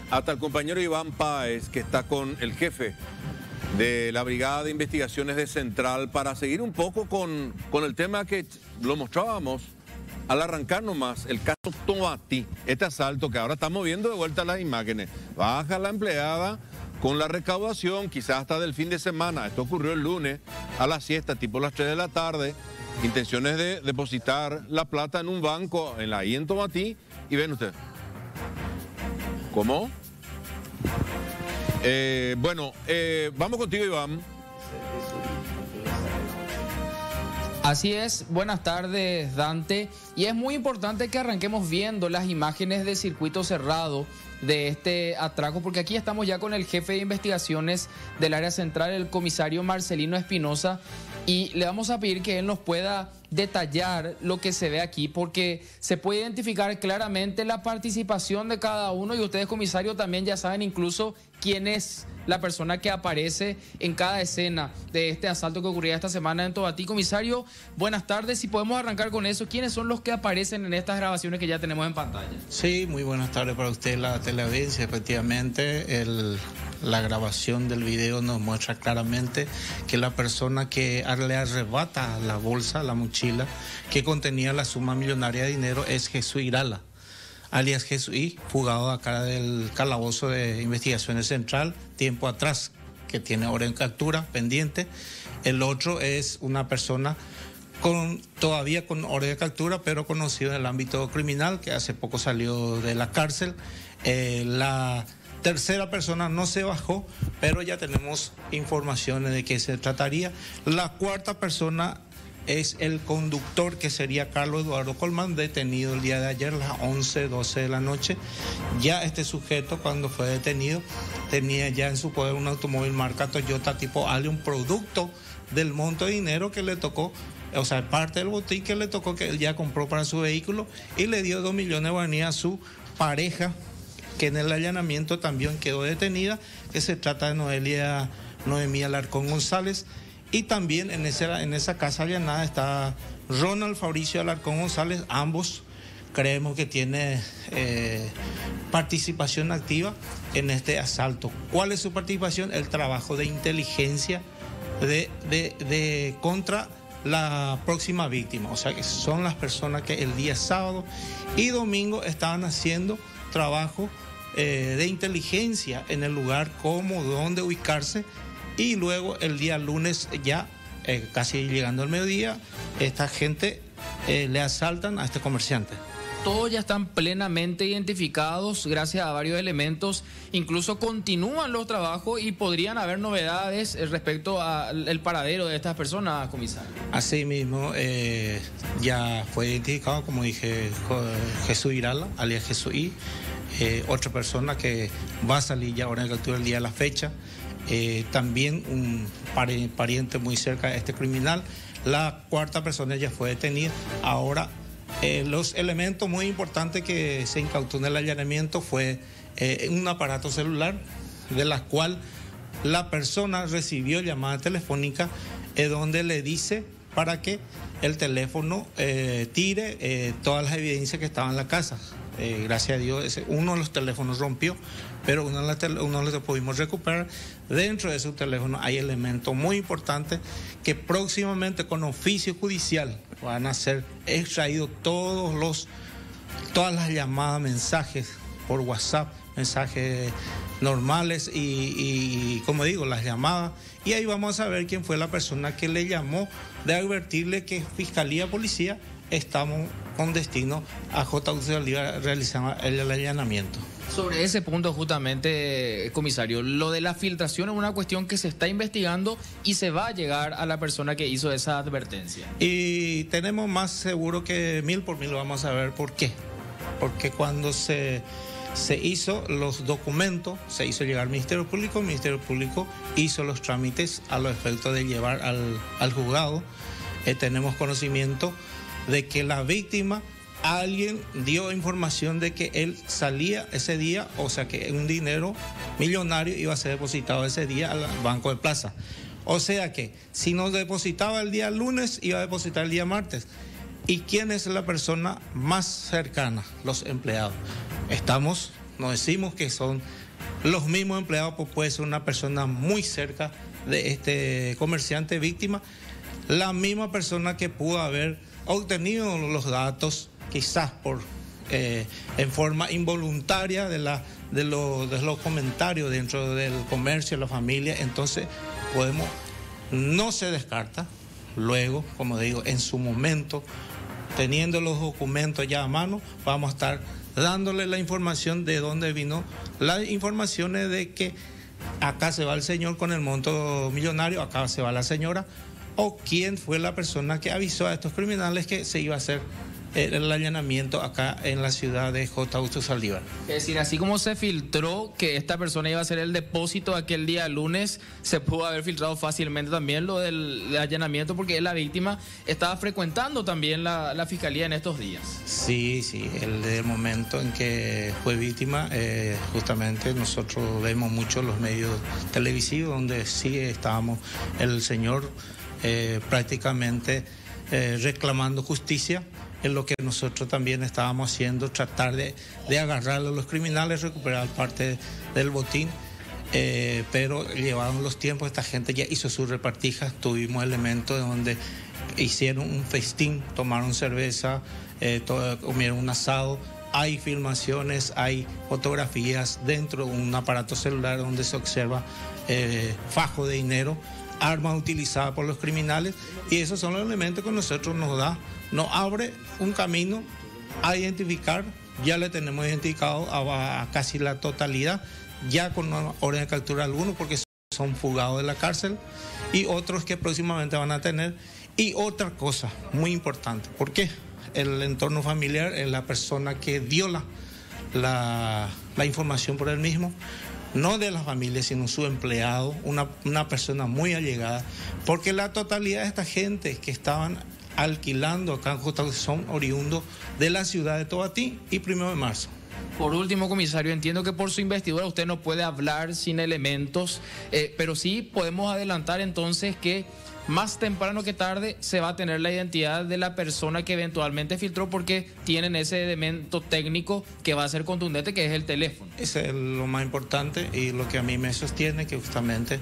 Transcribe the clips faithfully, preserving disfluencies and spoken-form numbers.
hasta el compañero Iván Páez, que está con el jefe de la Brigada de Investigaciones de Central, para seguir un poco con, con el tema que lo mostrábamos al arrancar nomás, el caso Tomatí, este asalto que ahora estamos viendo de vuelta las imágenes. Baja la empleada con la recaudación, quizás hasta del fin de semana. Esto ocurrió el lunes a la siesta, tipo las tres de la tarde. Intenciones de depositar la plata en un banco en la I en Tomatí. Y ven usted. ¿Cómo? Eh, bueno, eh, vamos contigo, Iván. Así es, buenas tardes, Dante. Y es muy importante que arranquemos viendo las imágenes de circuito cerrado de este atraco, porque aquí estamos ya con el jefe de investigaciones del área central, el comisario Marcelino Espinosa, y le vamos a pedir que él nos pueda detallar lo que se ve aquí, porque se puede identificar claramente la participación de cada uno, y ustedes, comisario, también ya saben incluso quién es la persona que aparece en cada escena de este asalto que ocurría esta semana en Tomatí. Comisario, buenas tardes. Si podemos arrancar con eso, ¿quiénes son los que aparecen en estas grabaciones que ya tenemos en pantalla? Sí, muy buenas tardes para usted, la teleaudiencia. Efectivamente, el, la grabación del video nos muestra claramente que la persona que le arrebata la bolsa, la mochila, que contenía la suma millonaria de dinero es Jesús Irala, alias Jesús I, fugado acá del calabozo de investigaciones central, tiempo atrás, que tiene orden de captura pendiente. El otro es una persona con, todavía con orden de captura, pero conocido en el ámbito criminal, que hace poco salió de la cárcel. Eh, la tercera persona no se bajó, pero ya tenemos informaciones de qué se trataría. La cuarta persona es el conductor, que sería Carlos Eduardo Colmán, detenido el día de ayer a las once, doce de la noche. Ya este sujeto, cuando fue detenido, tenía ya en su poder un automóvil marca Toyota tipo Allium, producto del monto de dinero que le tocó, o sea, parte del botín que le tocó, que él ya compró para su vehículo, y le dio dos millones de guaraníes a su pareja, que en el allanamiento también quedó detenida, que se trata de Noelia, Noemí Alarcón González. Y también en esa, en esa casa allanada está Ronald Fabricio Alarcón González. Ambos creemos que tiene eh, participación activa en este asalto. ¿Cuál es su participación? El trabajo de inteligencia de, de, de contra la próxima víctima. O sea, que son las personas que el día sábado y domingo estaban haciendo trabajo eh, de inteligencia en el lugar, cómo, dónde ubicarse. Y luego el día lunes, ya eh, casi llegando al mediodía, esta gente eh, le asaltan a este comerciante. Todos ya están plenamente identificados gracias a varios elementos. Incluso continúan los trabajos y podrían haber novedades respecto al paradero de estas personas, comisario. Así mismo, eh, ya fue identificado, como dije, Jesús Irala, alias Jesús I, eh, otra persona que va a salir ya ahora en captura el día de la fecha. Eh, también un pariente muy cerca de este criminal. La cuarta persona ya fue detenida. Ahora, eh, los elementos muy importantes que se incautó en el allanamiento fue eh, un aparato celular, de la cual la persona recibió llamada telefónica eh, donde le dice para que el teléfono eh, tire eh, todas las evidencias que estaban en la casa. Eh, gracias a Dios, ese, uno de los teléfonos rompió, pero uno, uno lo pudimos recuperar. Dentro de su teléfono hay elementos muy importantes que próximamente con oficio judicial van a ser extraídos todos los, todas las llamadas, mensajes por WhatsApp, mensajes normales y, y, como digo, las llamadas. Y ahí vamos a saber quién fue la persona que le llamó, de advertirle que Fiscalía, Policía, estamos con destino a J U C realizando el allanamiento. Sobre ese punto justamente, comisario, lo de la filtración es una cuestión que se está investigando y se va a llegar a la persona que hizo esa advertencia. Y tenemos más seguro que mil por mil, vamos a ver por qué. Porque cuando se, se hizo los documentos, se hizo llegar al Ministerio Público, el Ministerio Público hizo los trámites a los efectos de llevar al, al juzgado. Eh, tenemos conocimiento de que la víctima, alguien dio información de que él salía ese día, o sea que un dinero millonario iba a ser depositado ese día al Banco de Plaza. O sea que si no depositaba el día lunes, iba a depositar el día martes. ¿Y quién es la persona más cercana? Los empleados. Estamos no decimos que son los mismos empleados, pues puede ser una persona muy cerca de este comerciante víctima, la misma persona que pudo haber obtenido los datos, quizás por eh, en forma involuntaria de, la, de, lo, de los comentarios dentro del comercio, la familia. Entonces podemos, no se descarta, luego, como digo, en su momento, teniendo los documentos ya a mano, vamos a estar dándole la información de dónde vino las informaciones de que acá se va el señor con el monto millonario, acá se va la señora, o quién fue la persona que avisó a estos criminales que se iba a hacer el allanamiento acá en la ciudad de J. Augusto Saldívar. Es decir, así como se filtró que esta persona iba a hacer el depósito aquel día lunes, se pudo haber filtrado fácilmente también lo del, del allanamiento, porque la víctima estaba frecuentando también la, la fiscalía en estos días. Sí, sí, el, el momento en que fue víctima, eh, justamente nosotros vemos mucho los medios televisivos donde sí estábamos el señor eh, prácticamente eh, reclamando justicia. En lo que nosotros también estábamos haciendo, tratar de, de agarrar a los criminales, recuperar parte del botín, eh, pero llevaron los tiempos, esta gente ya hizo sus repartijas, tuvimos elementos donde hicieron un festín, tomaron cerveza, eh, todo, comieron un asado, hay filmaciones, hay fotografías dentro de un aparato celular donde se observa eh, fajo de dinero, armas utilizadas por los criminales, y esos son los elementos que nosotros nos da, nos abre un camino a identificar. Ya le tenemos identificado a, a casi la totalidad, ya con una orden de captura algunos porque son fugados de la cárcel, y otros que próximamente van a tener. Y otra cosa muy importante, porque el entorno familiar es la persona que dio la, la, la información por él mismo, no de la familia, sino su empleado, una, una persona muy allegada, porque la totalidad de esta gente que estaban alquilando acá en J. son oriundos de la ciudad de Tobatí y Primero de Marzo. Por último, comisario, entiendo que por su investidura usted no puede hablar sin elementos, eh, pero sí podemos adelantar entonces que más temprano que tarde se va a tener la identidad de la persona que eventualmente filtró, porque tienen ese elemento técnico que va a ser contundente, que es el teléfono. Ese es lo más importante y lo que a mí me sostiene, que justamente,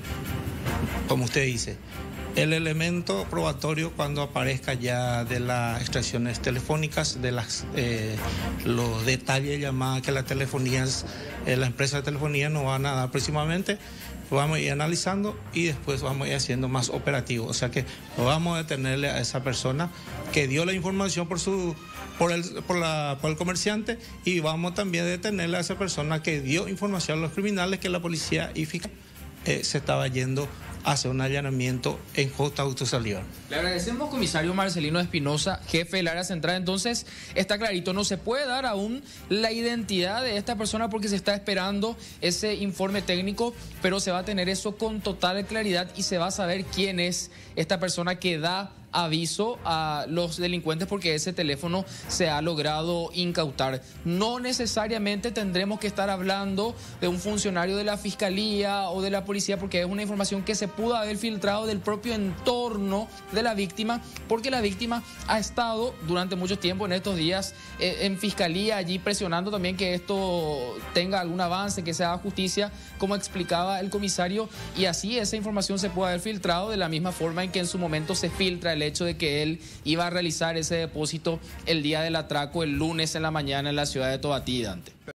como usted dice, el elemento probatorio cuando aparezca ya de las extracciones telefónicas, de las eh, los detalles de llamadas que las telefonías, eh, la empresa de telefonía nos van a dar próximamente, lo vamos a ir analizando y después vamos a ir haciendo más operativo. O sea que vamos a detenerle a esa persona que dio la información por su por el, por la, por el comerciante, y vamos también a detenerle a esa persona que dio información a los criminales que la policía y fiscal eh, se estaba yendo hace un allanamiento en J. Augusto Saldívar. Le agradecemos, comisario Marcelino Espinosa, jefe del área central. Entonces, está clarito, no se puede dar aún la identidad de esta persona porque se está esperando ese informe técnico, pero se va a tener eso con total claridad y se va a saber quién es esta persona que da aviso a los delincuentes, porque ese teléfono se ha logrado incautar. No necesariamente tendremos que estar hablando de un funcionario de la fiscalía o de la policía, porque es una información que se pudo haber filtrado del propio entorno de la víctima, porque la víctima ha estado durante mucho tiempo en estos días eh, en fiscalía, allí presionando también que esto tenga algún avance, que se haga justicia, como explicaba el comisario, y así esa información se puede haber filtrado de la misma forma en que en su momento se filtra el hecho de que él iba a realizar ese depósito el día del atraco, el lunes en la mañana en la ciudad de Tobatí, Dante.